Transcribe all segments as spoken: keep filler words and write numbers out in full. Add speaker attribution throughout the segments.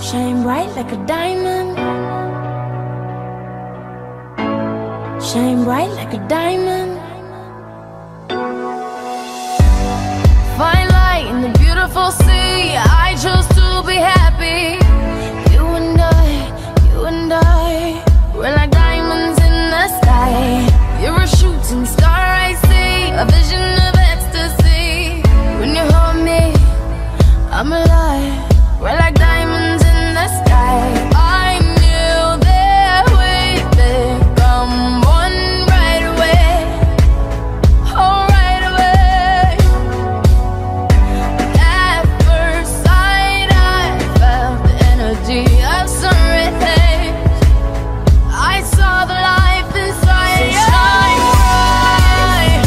Speaker 1: Shine bright like a diamond. Shine bright like a diamond. Fine light in the beautiful sea. I chose to be happy. You and I, you and I, we're like diamonds in the sky. You're a shooting star I see, a vision of ecstasy. When you hold me, I'm alive. We're like diamonds in the sky. I knew that we'd become one right away. Oh, right away. At first sight, I felt the energy of sun rays. I saw the life inside you. Shine bright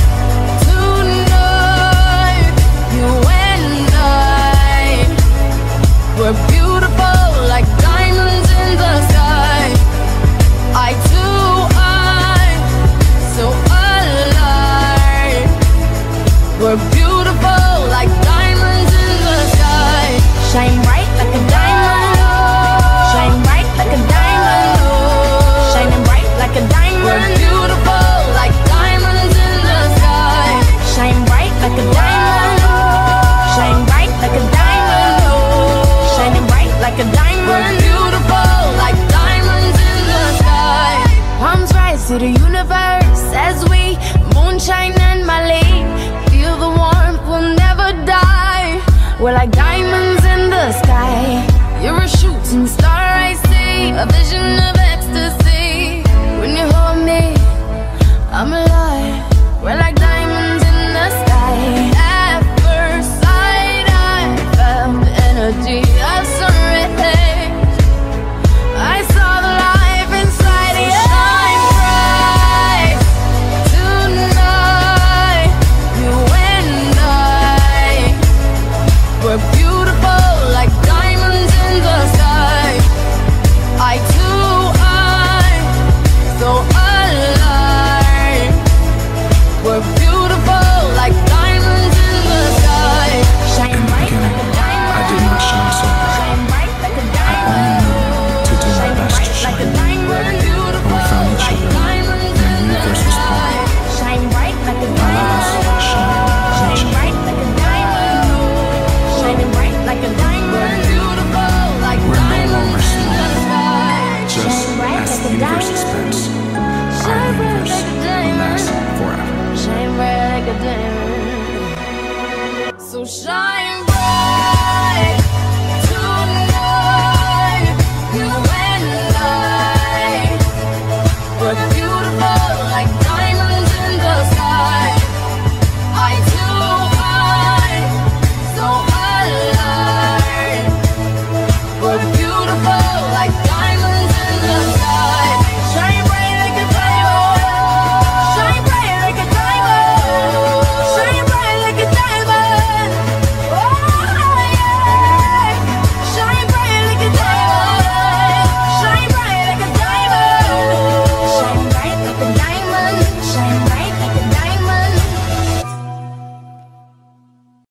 Speaker 1: tonight. You and I, we're beautiful like diamonds in the sky. Eye to eye, so alive. We're beautiful like diamonds in the sky. Shine bright like a diamond. Shine bright like a diamond. Shining bright like a diamond. We're beautiful like diamonds in the sky. Shine bright like a diamond. Shine bright like a diamond. Shining bright like a diamond. We're beautiful like diamonds in the sky. Palms rise to the